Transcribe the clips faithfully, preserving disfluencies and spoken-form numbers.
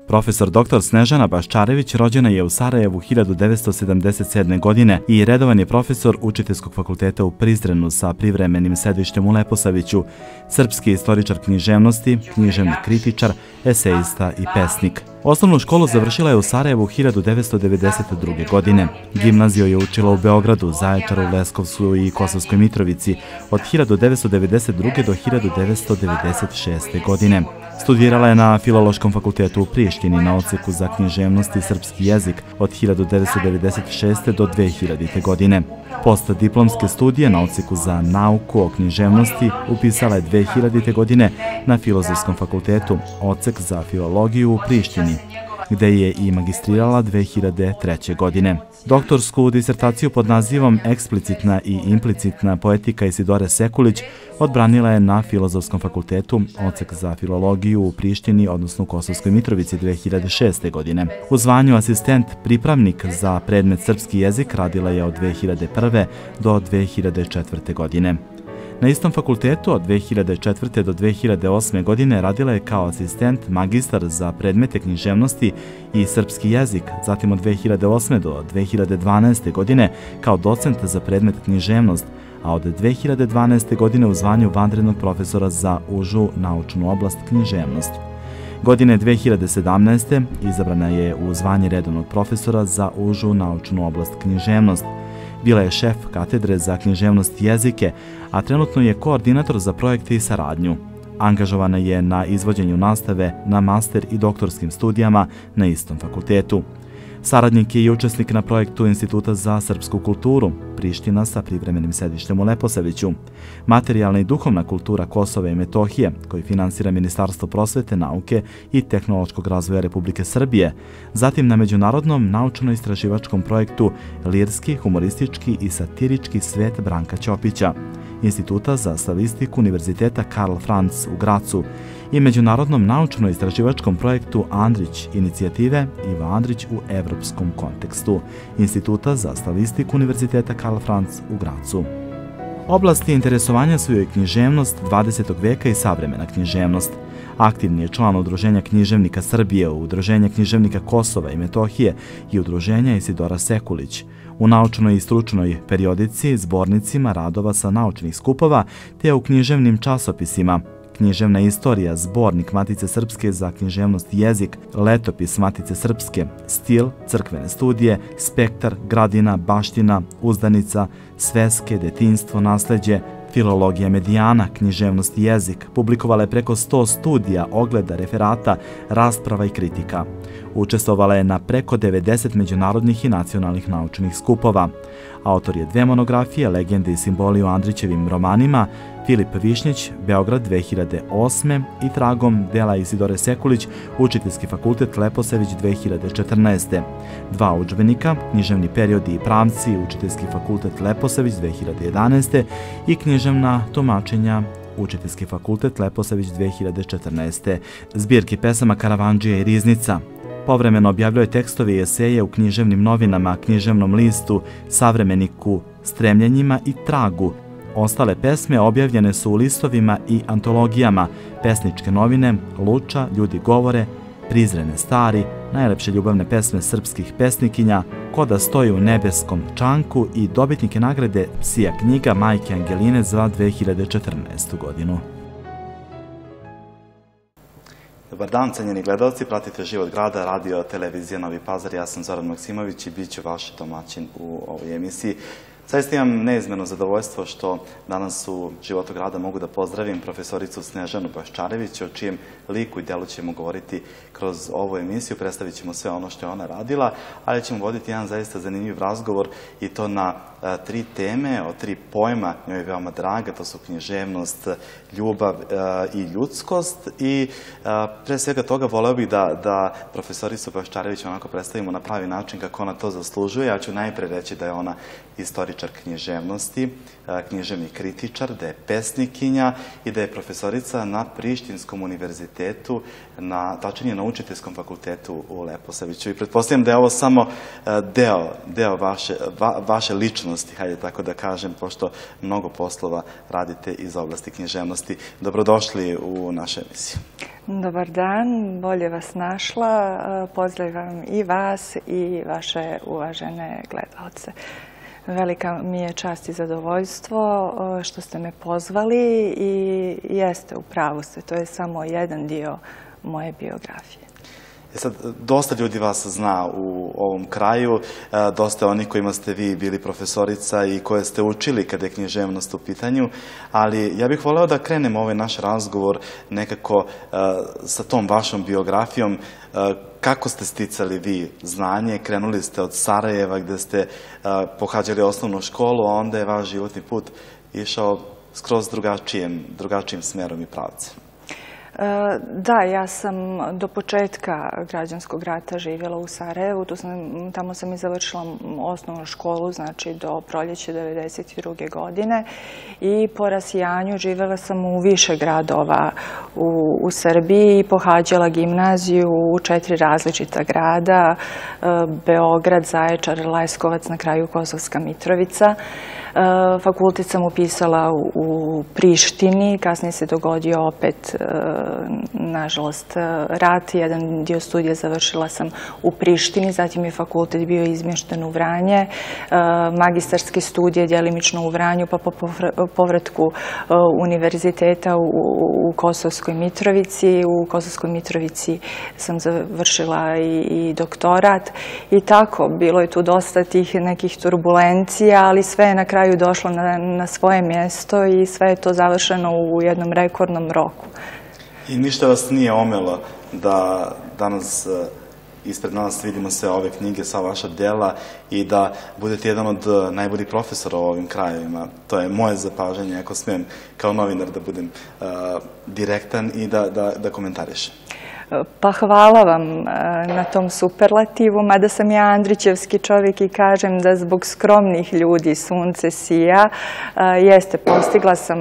Profesor doktor Snežana Baščarević rođena je u Sarajevu hiljadu devetsto sedamdeset sedme. godine i redovan je profesor Učiteljskog fakulteta u Prizrenu sa privremenim sedištem u Leposaviću, srpski istoričar književnosti, književni kritičar, esejista i pesnik. Osnovnu školu završila je u Sarajevu hiljadu devetsto devedeset druge. godine. Gimnaziju je učila u Beogradu, Zaječaru, Leskovcu i Kosovskoj Mitrovici od hiljadu devetsto devedeset druge. do hiljadu devetsto devedeset šeste. godine. Studirala je na Filološkom fakultetu u Prištini na odseku za književnost i srpski jezik od hiljadu devetsto devedeset šeste. do dve hiljadite. godine. Postdiplomske studije na odseku za nauku o književnosti upisala je dve hiljadite. godine na Filozofskom fakultetu, odsek za filologiju u Prištini, gde je i magistrirala dve hiljade treće. godine. Doktorsku disertaciju pod nazivom Eksplicitna i implicitna poetika Isidore Sekulić odbranila je na Filozofskom fakultetu, odsek za filologiju u Prištini, odnosno u Kosovskoj Mitrovici dve hiljade šeste. godine. U zvanju asistent pripravnik za predmet srpski jezik radila je od dve hiljade prve. do dve hiljade četvrte. godine. Na istom fakultetu od dve hiljade četvrte. do dve hiljade osme. godine radila je kao asistent magistar za predmete književnosti i srpski jezik, zatim od dve hiljade osme. do dve hiljade dvanaeste. godine kao docent za predmet književnost, a od dve hiljade dvanaeste. godine u zvanju vanrednog profesora za užu naučnu oblast književnost. Godine dve hiljade sedamnaeste. izabrana je u zvanje redovnog profesora za užu naučnu oblast književnost. Bila je šef katedre za književnost i jezike, a trenutno je koordinator za projekte i saradnju. Angažovana je na izvođenju nastave na master i doktorskim studijama na istom fakultetu. Saradnik je i učesnik na projektu Instituta za srpsku kulturu, Priština sa privremenim sedištem u Leposaviću, materijalna i duhovna kultura Kosova i Metohije, koji finansira Ministarstvo prosvete, nauke i tehnološkog razvoja Republike Srbije, zatim na međunarodnom naučno-istraživačkom projektu Lirski, humoristički i satirički svet Branka Ćopića, Instituta za slavistiku Univerziteta Karl Franz u Gracu i međunarodnom naučno-istraživačkom projektu Andrić inicijative Ivo Andrić u evropskom kontekstu, Instituta za slavistiku Univerziteta Karl Franz u Gracu. Oblasti interesovanja su joj književnost dvadesetog veka i savremena književnost. Aktivni je član Udruženja književnika Srbije, Udruženja književnika Kosova i Metohije i Udruženja Isidora Sekulić. U naučnoj i stručnoj periodici, zbornicima radova sa naučnih skupova, te u književnim časopisima Književna istorija, zbornik Matice Srpske za književnost i jezik, letopis Matice Srpske, Stil, crkvene studije, Spektar, Gradina, Baština, Uzdanica, Sveske, Detinjstvo, nasleđe, Filologija medijana, književnost i jezik. Publikovala je preko sto studija, ogleda, referata, rasprava i kritika. Učestvovala je na preko devedeset međunarodnih i nacionalnih naučnih skupova. Autor je dve monografije, Legende i simboli u Andrićevim romanima, Filip Višnjić, Beograd dve hiljade osme. i tragom dela Isidore Sekulić, Učiteljski fakultet Leposavić dve hiljade četrnaeste. Dva udžbenika, Književni periodi i pravci, Učiteljski fakultet Leposavić dve hiljade jedanaeste. i Književna tumačenja, Učiteljski fakultet Leposavić dve hiljade četrnaeste. Zbirki pesama Karavandžija i Riznica. Povremeno objavljuje tekstove i eseje u književnim novinama, Književnom listu, Savremeniku, Stremljenjima i Tragu. Ostale pesme objavljene su u listovima i antologijama, Pesničke novine, Luča, Ljudi govore, Prizrene stari, Najlepše ljubavne pesme srpskih pesnikinja, Ko da stoji u nebeskom čanku i dobitnike nagrade Psija knjiga Majke Angeline za dve hiljade četrnaestu. godinu. Dobar dan, cenjeni gledalci, pratite Život grada, radio, televizija Novi Pazar. Ja sam Zoran Maksimović i bit ću vaš domaćin u ovoj emisiji. Zaista imam neizmjerno zadovoljstvo što danas u Životu grada mogu da pozdravim profesoricu Snežanu Baščarević, o čijem liku i delu ćemo govoriti kroz ovu emisiju. Predstavit ćemo sve ono što je ona radila, ali ćemo voditi jedan zaista zanimljiv razgovor i to na a, tri teme, o tri pojma njoj je veoma draga, to su književnost, ljubav a, i ljudskost. I a, pre svega toga voleo bih da, da profesoricu Baščarević onako predstavimo na pravi način kako ona to zaslužuje. Ja ću najpre reći da je ona istoričar književnosti, književni kritičar, da je pesnikinja i da je profesorica na Prištinskom univerzitetu, na, tačnije na Učiteljskom fakultetu u Leposaviću. I pretpostavljam da je ovo samo deo, deo vaše, va, vaše ličnosti ličnosti, hajde tako da kažem, pošto mnogo poslova radite iz oblasti književnosti. Dobrodošli u našu emisiju. Dobar dan, bolje vas našla. Pozdravljam i vas i vaše uvažene gledalce. Velika mi je čast i zadovoljstvo što ste me pozvali i jeste, u pravu ste, to je samo jedan dio moje biografije. E sad, dosta ljudi vas zna u ovom kraju, dosta onih kojima ste vi bili profesorica i koje ste učili kada je književnost u pitanju, ali ja bih voleo da krenemo ovaj naš razgovor nekako sa tom vašom biografijom. Kako ste sticali vi znanje? Krenuli ste od Sarajeva gde ste pohađali osnovnu školu, a onda je vaš životni put išao skroz drugačijim smerom i pravcem. Da, ja sam do početka građanskog rata živjela u Sarajevu. Tamo sam i završila osnovnu školu, znači do proljeća devedeset druge godine. I po rasijanju živjela sam u više gradova u Srbiji i pohađala gimnaziju u četiri različita grada. Beograd, Zaječar, Leskovac, na kraju Kosovska Mitrovica. Fakultet sam upisala u Prištini, kasnije se dogodio opet, nažalost, rat. Jedan dio studija završila sam u Prištini, zatim je fakultet bio izmješten u Vranje, magistarske studije djelimično u Vranju, pa po povratku univerziteta u Kosovskoj Mitrovici. U Kosovskoj Mitrovici sam završila i doktorat i tako, bilo je tu dosta tih nekih turbulencija, ali sve je na kraju došlo na svoje mjesto i sve je to završeno u jednom rekordnom roku. I ništa vas nije omelo da danas ispred nas vidimo sve ove knjige, sva vaša dela i da budete jedan od najboljih profesora u ovim krajevima. To je moje zapažanje, ako smijem kao novinar da budem direktan i da komentarišem. Pa hvala vam na tom superlativu, mada sam ja andrićevski čovjek i kažem da zbog skromnih ljudi sunce sija. Jeste, postigla sam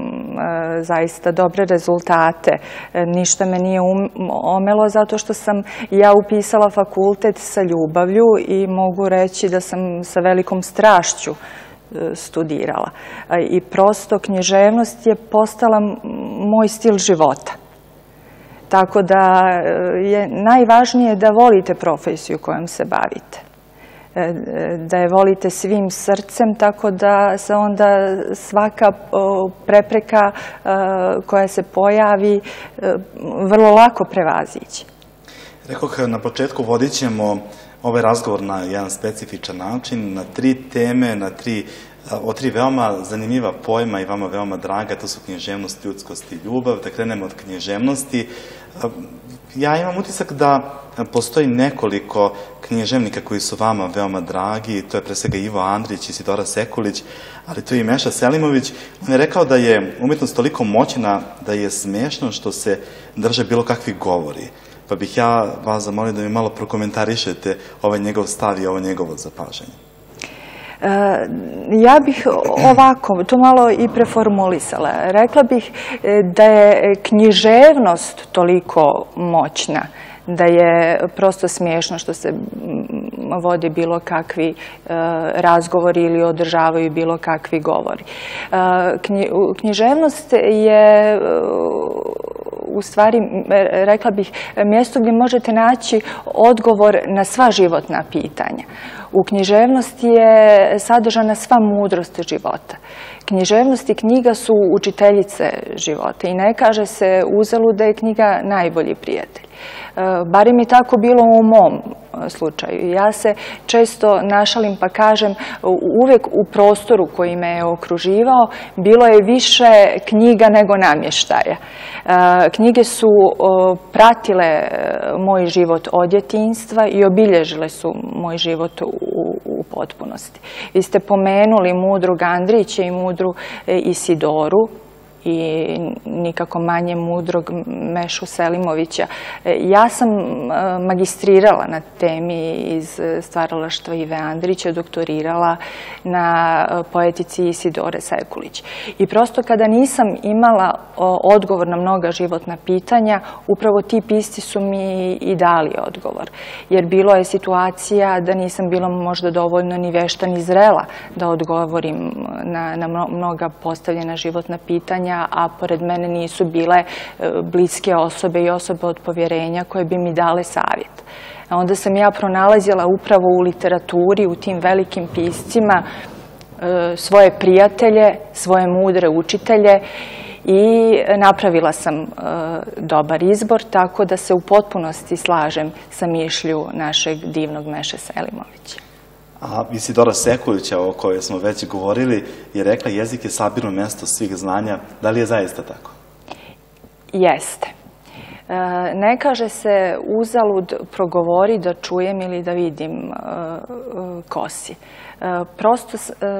zaista dobre rezultate. Ništa me nije omelo zato što sam ja upisala fakultet sa ljubavlju i mogu reći da sam sa velikom strašću studirala. I prosto književnost je postala moj stil života. Tako da je najvažnije da volite profesiju kojom se bavite. Da je volite svim srcem, tako da se onda svaka prepreka koja se pojavi vrlo lako prevaziđe. Rekoh, na početku vodit ćemo ovaj razgovor na jedan specifičan način, na tri teme, na tri o tri veoma zanimljiva pojma i vama veoma draga, to su književnost, ljudskost i ljubav. Da krenemo od književnosti. Ja imam utisak da postoji nekoliko književnika koji su vama veoma dragi, to je pre svega Ivo Andrić, Isidora Sekulić, ali to je i Meša Selimović. On je rekao da je umjetnost toliko moćna da je smešno što se drže bilo kakvi govori. Pa bih ja vas zamolio da mi malo prokomentarišete ovaj njegov stav i ovo njegovo zapažanje. Ja bih ovako to malo i preformulisala. Rekla bih da je književnost toliko moćna, da je prosto smiješno što se vode bilo kakvi razgovori ili održavaju bilo kakvi govori. Književnost je, u stvari, rekla bih, mjesto gdje možete naći odgovor na sva životna pitanja. U književnosti je sadržana sva mudrost života. Književnost i knjiga su učiteljice života i ne kaže se uzalud da je knjiga najbolji prijatelj. Barem je tako bilo u mom slučaju. Ja se često našalim pa kažem, uvijek u prostoru koji me je okruživao bilo je više knjiga nego namještaja. Knjige su pratile moj život od djetinjstva i obilježile su moj život u potpunosti. Vi ste pomenuli mudrog Andrića i mudru Isidoru. i nikako manje mudrog Mešu Selimovića. Ja sam magistrirala na temi iz stvaralaštva Ive Andrića, doktorirala na poetici Isidore Sekulić. I prosto kada nisam imala odgovor na mnoga životna pitanja, upravo ti pisci su mi i dali odgovor. Jer bilo je situacija da nisam bila možda dovoljno ni vešta ni zrela da odgovorim na, na mnoga postavljena životna pitanja, a pored mene nisu bile bliske osobe i osobe od povjerenja koje bi mi dale savjet. A onda sam ja pronalazila upravo u literaturi, u tim velikim piscima, svoje prijatelje, svoje mudre učitelje i napravila sam dobar izbor, tako da se u potpunosti slažem sa mišlju našeg divnog Meše Selimovića. A Isidora Sekulića, o kojoj smo već govorili, je rekla jezik je sabirno mesto svih znanja. Da li je zaista tako? Jeste. Ne kaže se uzalud progovori da čujem ili da vidim kosi. Prosto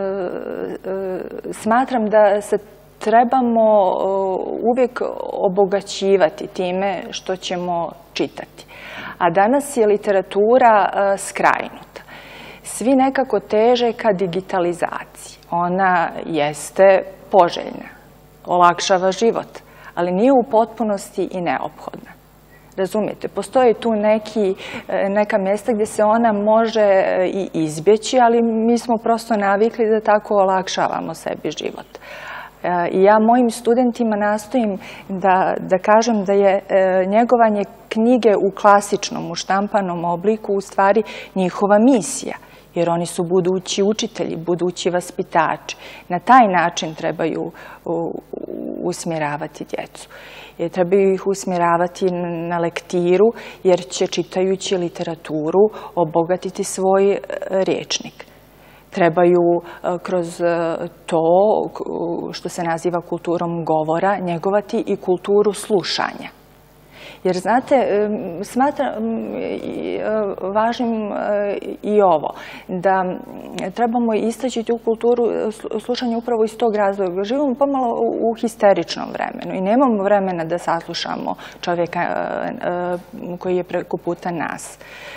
smatram da se trebamo uvijek obogaćivati time što ćemo čitati. A danas je literatura skrajnuta. Svi nekako teže ka digitalizaciji. Ona jeste poželjna, olakšava život, ali nije u potpunosti i neophodna. Razumijete, postoje tu neki, neka mjesta gdje se ona može i izbjeći, ali mi smo prosto navikli da tako olakšavamo sebi život. I ja mojim studentima nastojim da, da kažem da je njegovanje knjige u klasičnom, u štampanom obliku u stvari njihova misija, jer oni su budući učitelji, budući vaspitači. Na taj način trebaju usmjeravati djecu. Trebaju ih usmjeravati na lektiru, jer će čitajući literaturu obogatiti svoj rječnik. Trebaju kroz to, što se naziva kulturom govora, njegovati i kulturu slušanja. Jer, znate, smatram važnim i ovo, da trebamo istaći tu kulturu slušanja upravo iz tog razloga. Živimo pomalo u histeričnom vremenu i nemamo vremena da saslušamo čovjeka koji je preko puta nas.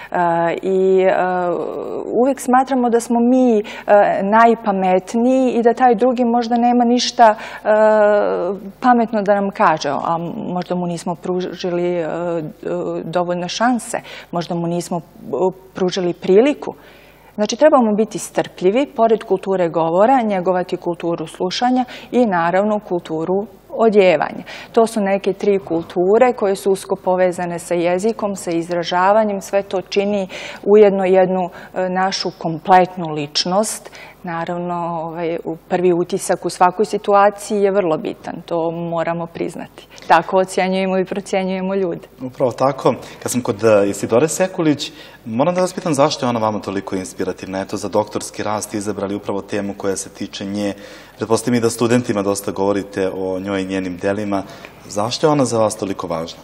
I uvijek smatramo da smo mi najpametniji i da taj drugi možda nema ništa pametno da nam kaže, a možda mu nismo pružili dovoljno šanse, možda mu nismo pružili priliku. Znači, trebamo biti strpljivi, pored kulture govora, njegovati kulturu slušanja i naravno kulturu odjevanja. To su neke tri kulture koje su usko povezane sa jezikom, sa izražavanjem. Sve to čini ujedno jednu našu kompletnu ličnost. Naravno, prvi utisak u svakoj situaciji je vrlo bitan. To moramo priznati. Tako ocjenjujemo i procjenjujemo ljude. Upravo tako. Kad sam kod Isidore Sekulić, moram da vas pitam zašto je ona vama toliko inspirativna. Eto, za doktorski rad ste izabrali upravo temu koja se tiče nje. Pretpostavljam i da studentima dosta govorite o njoj i njenim delima. Zašto je ona za vas toliko važna?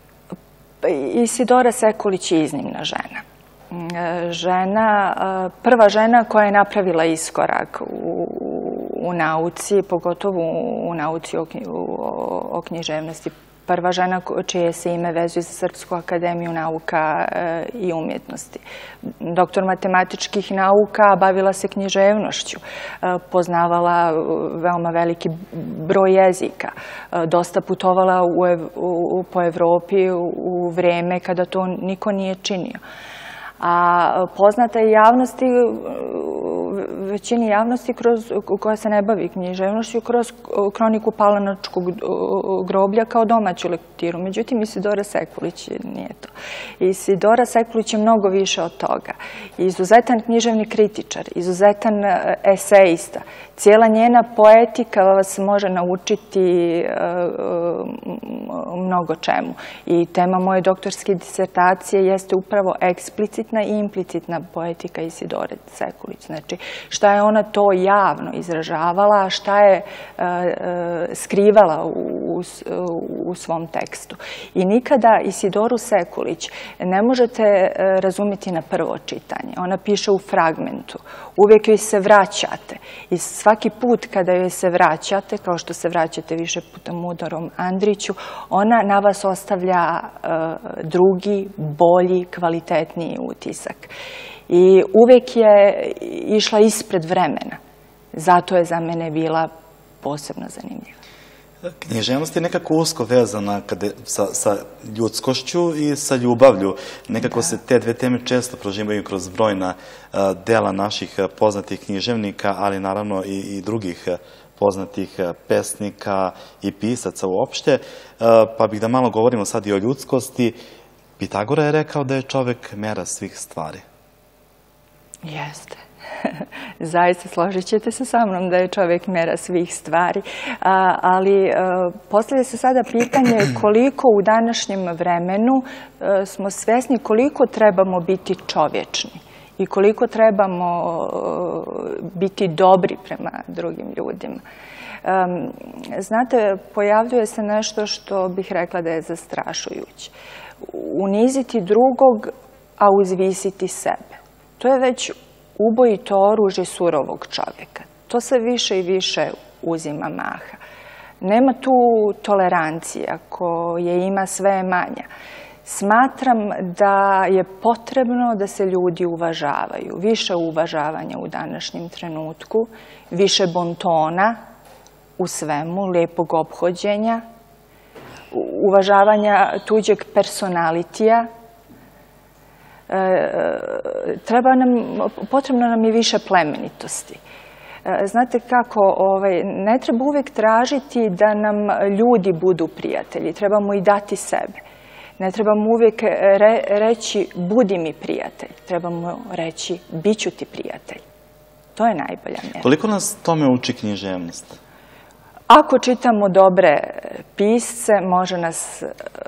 Isidora Sekulić je iznimna žena. Žena, prva žena koja je napravila iskorak u, u nauci, pogotovo u nauci o, o književnosti. Prva žena čije se ime vezuje za Srpsku akademiju nauka i umjetnosti. Doktor matematičkih nauka, bavila se književnošću, poznavala veoma veliki broj jezika, dosta putovala u, u, po Evropi u vrijeme kada to niko nije činio. A poznata je javnosti, većini javnosti koja se ne bavi književnošću, kroz kroniku Palanačkog groblja kao domaću lektiru. Međutim, Isidora Sekulić nije to. Isidora Sekulić je mnogo više od toga. Izuzetan književni kritičar, izuzetan eseista. Cijela njena poetika vas može naučiti mnogo čemu. I tema moje doktorske disertacije jeste upravo eksplicitna i implicitna poetika Isidore Sekulić. Znači, šta je ona to javno izražavala, a šta je skrivala u svom tekstu. I nikada Isidoru Sekulić ne možete razumjeti na prvo čitanje. Ona piše u fragmentu. Uvijek joj se vraćate. I svaki put kada joj se vraćate, kao što se vraćate više puta Mudorom Andriću, ona na vas ostavlja drugi, bolji, kvalitetniji utisak. I uvijek je išla ispred vremena. Zato je za mene bila posebno zanimljiva. Književnost je nekako usko vezana sa ljudskošću i sa ljubavlju. Nekako se te dve teme često prožimaju kroz brojna dela naših poznatih književnika, ali naravno i drugih poznatih pesnika i pisaca uopšte. Pa bih da malo govorimo sad i o ljudskosti. Pitagora je rekao da je čovek mera svih stvari. Jeste. Zaista složit ćete se sa mnom da je čovjek mera svih stvari, ali postavlja se sada pitanje koliko u današnjem vremenu smo svjesni koliko trebamo biti čovječni i koliko trebamo biti dobri prema drugim ljudima. Znate, pojavljuje se nešto što bih rekla da je zastrašujuće. Uniziti drugog, a uzvisiti sebe. To je već ubojito oružje surovog čovjeka. To se više i više uzima maha. Nema tu tolerancija koje ima sve manja. Smatram da je potrebno da se ljudi uvažavaju. Više uvažavanja u današnjem trenutku, više bontona u svemu, lijepog ophođenja, uvažavanja tuđeg personalitija. Potrebno nam je više plemenitosti. Znate kako, ne treba uvijek tražiti da nam ljudi budu prijatelji, trebamo i dati sebe. Ne trebamo uvijek reći budi mi prijatelj, trebamo reći bit ću ti prijatelj. To je najbolja mjera. Koliko nas tome uči književnost? Ako čitamo dobre pisce, može nas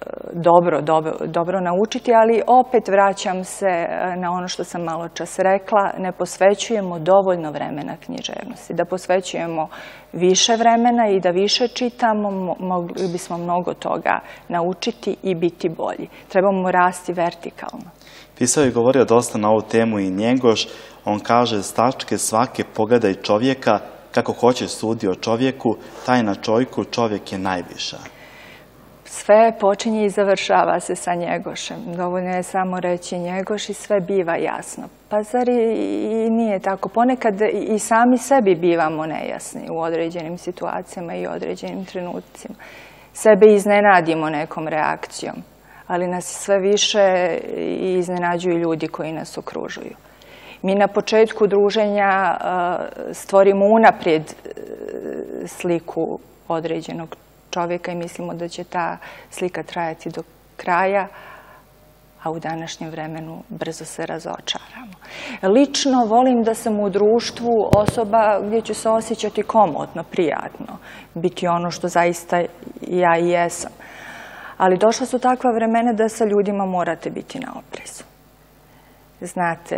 dobro naučiti, ali opet vraćam se na ono što sam malo čas rekla, ne posvećujemo dovoljno vremena književnosti. Da posvećujemo više vremena i da više čitamo, mogli bismo mnogo toga naučiti i biti bolji. Trebamo rasti vertikalno. Pisao je govorio dosta na ovu temu i Njegoš. On kaže, s tačke svake pogledaj čovjeka, kako hoće sudi o čovjeku, taj na čovjeku čovjek je najviša. Sve počinje i završava se sa Njegošem. Dovoljno je samo reći Njegoš i sve biva jasno. Pa zar i nije tako? Ponekad i sami sebi bivamo nejasni u određenim situacijama i određenim trenucima. Sebe iznenadimo nekom reakcijom, ali nas sve više iznenađuju ljudi koji nas okružuju. Mi na početku druženja stvorimo unaprijed sliku određenog čovjeka i mislimo da će ta slika trajati do kraja, a u današnjem vremenu brzo se razočaramo. Lično volim da sam u društvu osoba gdje ću se osjećati komotno, prijatno, biti ono što zaista ja i jesam. Ali došla su takva vremena da sa ljudima morate biti na oprezu. Znate,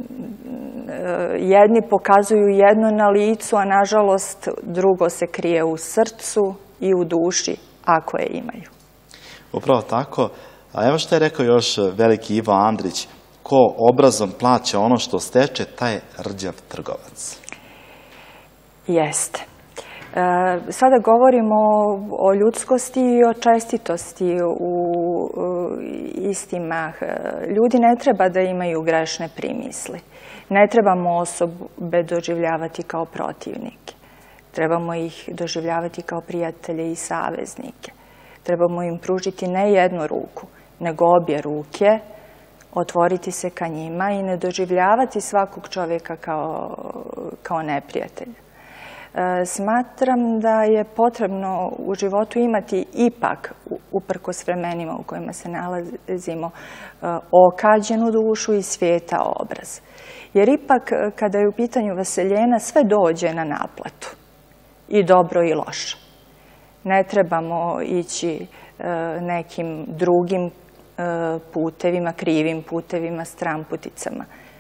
jedni pokazuju jedno na licu, a nažalost drugo se krije u srcu i u duši, ako je imaju. Upravo tako. A evo što je rekao još veliki Ivo Andrić, ko obrazom plaća ono što steče, taj je rđav trgovac. Jeste. Sada govorimo o ljudskosti i o čestitosti u isti mah. Ljudi ne treba da imaju grešne primisli. Ne trebamo osobe doživljavati kao protivnike. Trebamo ih doživljavati kao prijatelje i saveznike. Trebamo im pružiti ne jednu ruku, nego obje ruke, otvoriti se ka njima i ne doživljavati svakog čovjeka kao neprijatelja. Smatram da je potrebno u životu imati ipak, uprkos vremenima u kojima se nalazimo, okađenu dušu i svijeta obraz. Jer ipak, kada je u pitanju vaseljena, sve dođe na naplatu. I dobro i loše. Ne trebamo ići nekim drugim putevima, krivim putevima, stramputicama.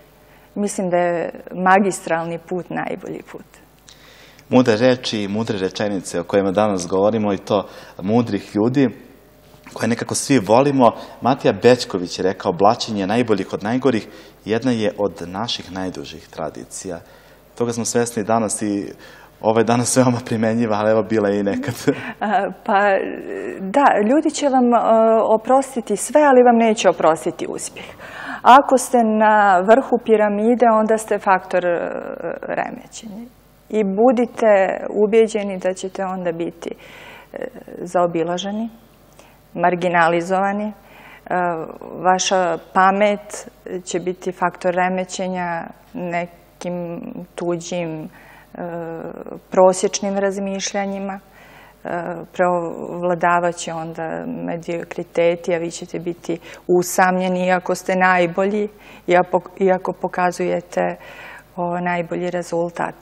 mislim da je magistralni put najbolji put. Mudre reči i mudre rečenice o kojima danas govorimo i to mudrih ljudi koje nekako svi volimo. Matija Bećković je rekao: blaćenje najboljih od najgorih jedna je od naših najdužih tradicija. Toga smo svesni danas i ovo je danas veoma primenjiva, ali evo bila je i nekad. Pa da, ljudi će vam oprostiti sve, ali vam neće oprostiti uspjeh. Ako ste na vrhu piramide, onda ste faktor remećenja. I budite ubijeđeni da ćete onda biti zaobilaženi, marginalizovani. Vaša pamet će biti faktor remećenja nekim tuđim prosječnim razmišljanjima. Preovladavat će onda mediokriteti, a vi ćete biti usamljeni iako ste najbolji, iako pokazujete najbolji rezultat.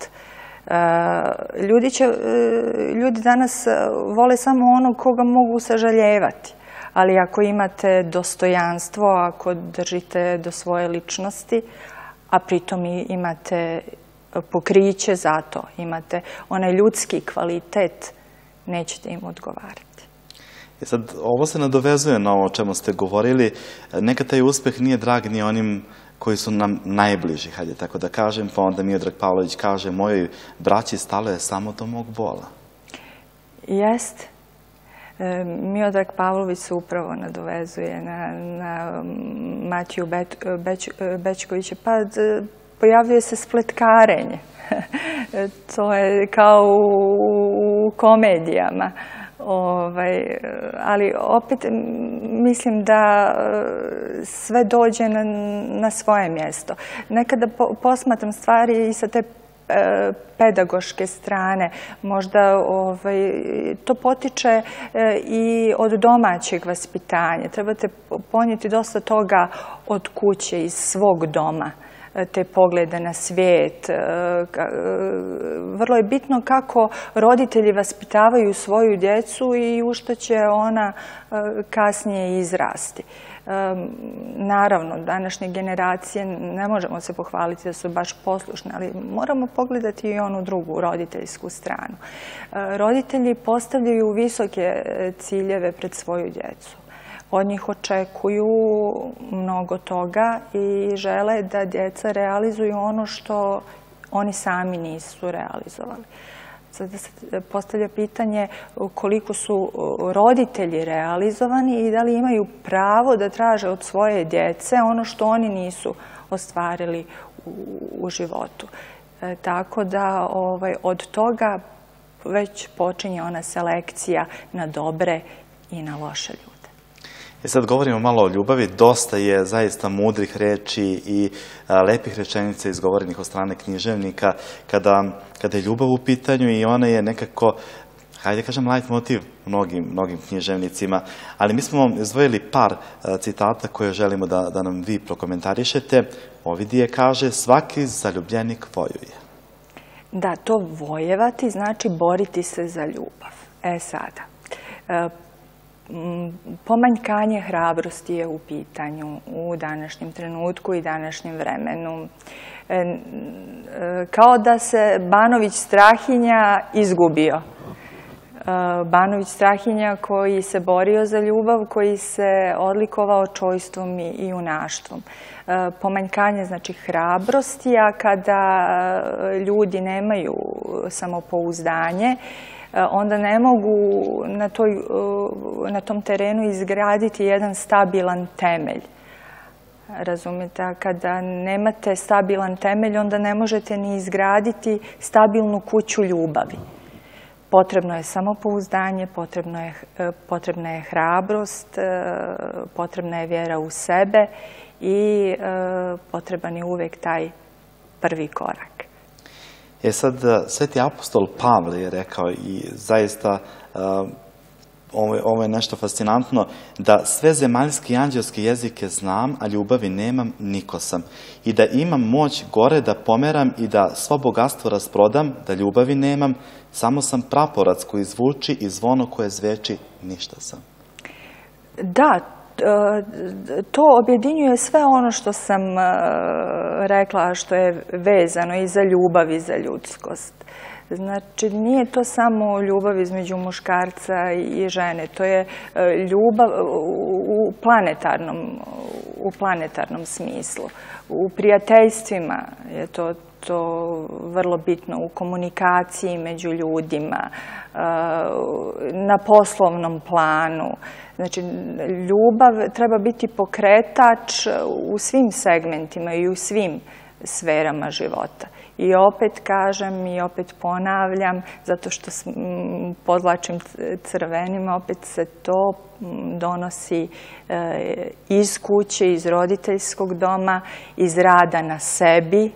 Ljudi danas vole samo onog koga mogu sažaljevati, ali ako imate dostojanstvo, ako držite do svoje ličnosti, a pritom imate pokriće za to, imate onaj ljudski kvalitet, nećete im odgovarati. I sad, ovo se nadovezuje na ovo o čemu ste govorili. Nekad taj uspeh nije drag ni onim koji su nam najbliži, hajde tako da kažem, pa onda Miodrag Pavlović kaže: mojoj braći stalo je samo do mog bola. Jeste. Miodrag Pavlović se upravo nadovezuje na Matiju Bećkovića, pa pojavljuje se spletkarenje. To je kao u komedijama. Ali opet mislim da sve dođe na svoje mjesto. Nekada posmatram stvari i sa te pedagoške strane. Možda to potiče i od domaćeg vaspitanja. Trebate ponijeti dosta toga od kuće, iz svog doma, te poglede na svijet. Vrlo je bitno kako roditelji vaspitavaju svoju djecu i u što će ona kasnije izrasti. Naravno, današnje generacije ne možemo se pohvaliti da su baš poslušne, ali moramo pogledati i onu drugu, roditeljsku stranu. Roditelji postavljaju visoke ciljeve pred svoju djecu. Od njih očekuju mnogo toga i žele da djeca realizuju ono što oni sami nisu realizovali. Sada se postavlja pitanje koliko su roditelji realizovani i da li imaju pravo da traže od svoje djece ono što oni nisu ostvarili u životu. Tako da od toga već počinje ona selekcija na dobre i na loše ljude. I sad govorimo malo o ljubavi. Dosta je zaista mudrih reči i lepih rečenica izgovorenih od strane književnika kada je ljubav u pitanju i ona je nekako, hajde kažem, light motiv mnogim književnicima. Ali mi smo vam izdvojili par citata koje želimo da nam vi prokomentarišete. Ovidije kaže: svaki zaljubljenik vojuje. Da, to vojevati znači boriti se za ljubav. E sada, pomanjkanje hrabrosti je u pitanju u današnjem trenutku i današnjem vremenu. Kao da se Banović Strahinja izgubio. Banović Strahinja koji se borio za ljubav, koji se odlikovao čojstvom i junaštvom. Pomanjkanje znači hrabrosti, a kada ljudi nemaju samopouzdanje, onda ne mogu na tom terenu izgraditi jedan stabilan temelj. Razumijete, a kada nemate stabilan temelj, onda ne možete ni izgraditi stabilnu kuću ljubavi. Potrebno je samopouzdanje, potrebna je hrabrost, potrebna je vjera u sebe i potreban je uvijek taj prvi korak. E sad, sveti apostol Pavle je rekao i zaista ovo je nešto fascinantno, da sve zemaljske i anđelske jezike znam, a ljubavi nemam, niko sam. I da imam moć gore da pomeram i da svo bogatstvo rasprodam, da ljubavi nemam, samo sam praporac koji zvuči i zvono koje zveči, ništa sam. Da, to objedinjuje sve ono što sam rekla, što je vezano i za ljubav i za ljudskost. Znači, nije to samo ljubav između muškarca i žene, to je ljubav u planetarnom, u planetarnom smislu. U prijateljstvima je to to vrlo bitno, u komunikaciji među ljudima, na poslovnom planu. Znači, ljubav treba biti pokretač u svim segmentima i u svim sferama života. I opet kažem i opet ponavljam, zato što podvlačim crvenima, opet se to donosi iz kuće, iz roditeljskog doma, iz rada na sebi,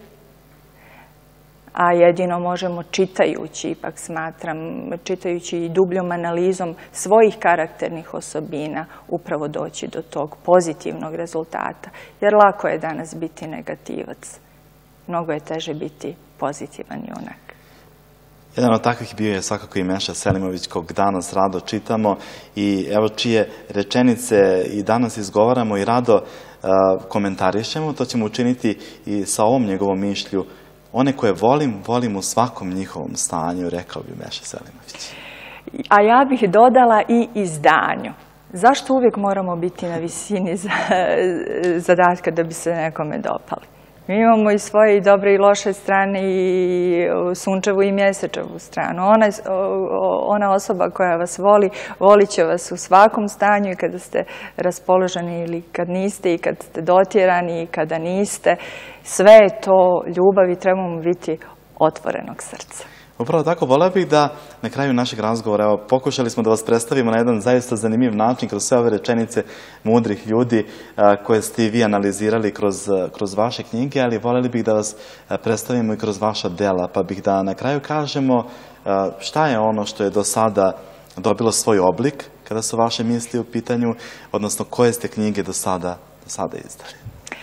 a jedino možemo čitajući, ipak smatram, čitajući i dubljom analizom svojih karakternih osobina upravo doći do tog pozitivnog rezultata. Jer lako je danas biti negativac. Mnogo je teže biti pozitivan junak. Jedan od takvih bio je svakako i Meša Selimović, kog danas rado čitamo i evo čije rečenice i danas izgovaramo i rado komentarišemo. To ćemo učiniti i sa ovom njegovom mišlju. One koje volim, volim u svakom njihovom stanju, rekao bi Meša Selimović. A ja bih dodala i izdanju. Zašto uvijek moramo biti na visini zadatka da bi se nekome dopali? Mi imamo i svoje i dobre i loše strane, i sunčevu i mjesečevu stranu. Ona osoba koja vas voli, volit će vas u svakom stanju, i kada ste raspoloženi ili kad niste, i kad ste dotjerani i kada niste. Sve je to ljubav i trebamo biti otvorenog srca. Upravo tako, voleo bih da na kraju našeg razgovora, evo, pokušali smo da vas predstavimo na jedan zaista zanimljiv način kroz sve ove rečenice mudrih ljudi koje ste i vi analizirali kroz vaše knjige, ali voljeli bih da vas predstavimo i kroz vaša dela, pa bih da na kraju kažemo šta je ono što je do sada dobilo svoj oblik kada su vaše misli u pitanju, odnosno koje ste knjige do sada izdali.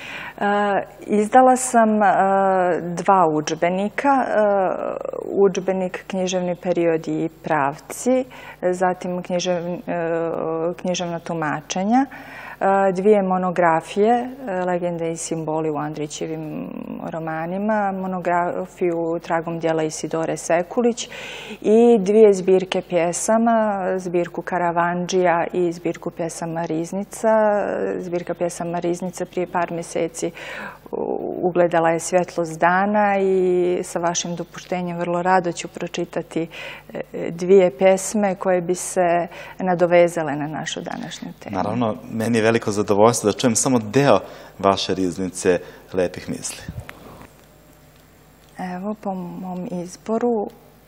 Izdala sam dva udžbenika, udžbenik Književni periodi i pravci, zatim književna tumačenja, dvije monografije, Legende i simboli u Andrićevim romanima, monografiju Tragom djela Isidore Sekulić i dvije zbirke pjesama, zbirku Karavandžija i zbirku pjesama Riznica. Zbirka pjesama Riznica prije par mjeseci ugledala je svjetlost dana i sa vašim dopuštenjem vrlo rado ću pročitati dvije pjesme koje bi se nadovezale na našu današnju temu. Naravno, meni je veliko zadovoljstvo da čujem samo deo vaše riznice lepih misli. Evo, po mom izboru,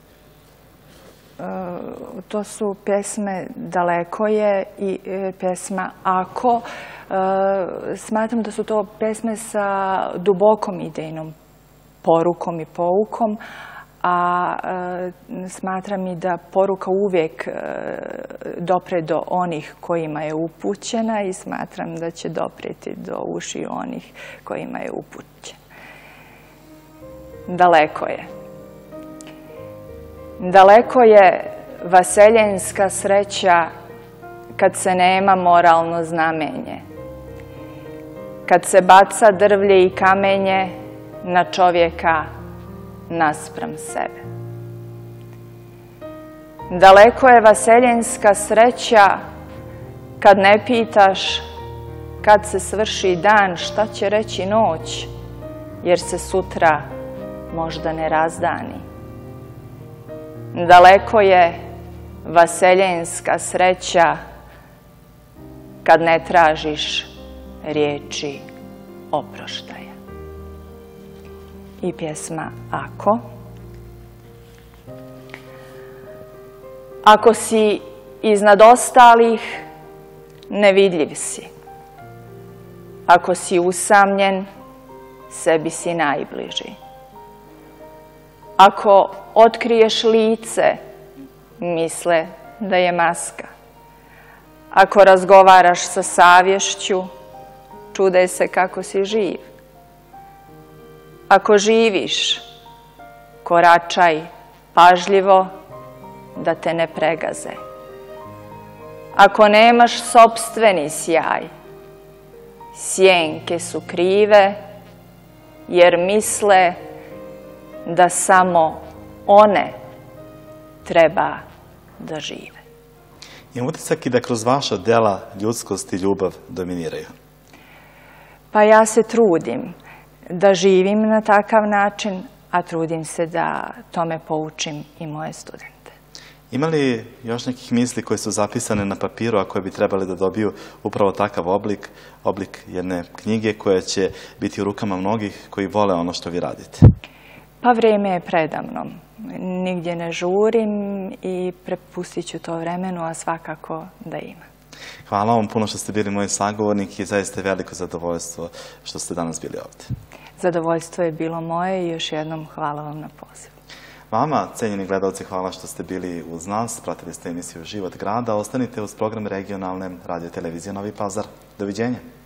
to su pjesme Daleko je i pjesma Ako. Smatram da su to pjesme sa dubokom idejnom porukom i poukom, a smatram i da poruka uvijek dopre do onih kojima je upućena i smatram da će doprijeti do ušiju onih kojima je upućena. Daleko je. Daleko je vaseljenska sreća kad se nema moralno znamenje, kad se baca drvlje i kamenje na čovjeka naspram sebe. Daleko je vaseljenska sreća kad ne pitaš kad se svrši dan šta će reći noć, jer se sutra možda ne razdani. Daleko je vaseljenska sreća kad ne tražiš riječi oproštaja. I pjesma Ako. Ako si iznad ostalih, nevidljiv si. Ako si usamljen, sebi si najbliži. Ako otkriješ lice, misle da je maska. Ako razgovaraš sa savješću, čude se kako si živ. Ako živiš, koračaj pažljivo da te ne pregaze. Ako nemaš sopstveni sjaj, sjenke su krive, jer misle da samo one treba da žive. Imam utisak i da kroz vaša dela ljudskost i ljubav dominiraju. Pa ja se trudim da živim na takav način, a trudim se da tome poučim i moje studente. Ima li još nekih misli koje su zapisane na papiru, a koje bi trebali da dobiju upravo takav oblik, oblik jedne knjige koja će biti u rukama mnogih koji vole ono što vi radite? Pa vrijeme je predamnom. Nigdje ne žurim i prepustit ću to vremenu, a svakako da ima. Hvala vam puno što ste bili moj sagovornik i zaista je veliko zadovoljstvo što ste danas bili ovdje. Zadovoljstvo je bilo moje i još jednom hvala vam na pozivu. Vama, cenjeni gledalci, hvala što ste bili uz nas, pratili ste emisiju Život grada. Ostanite uz program regionalne radio televizije Novi Pazar. Doviđenja.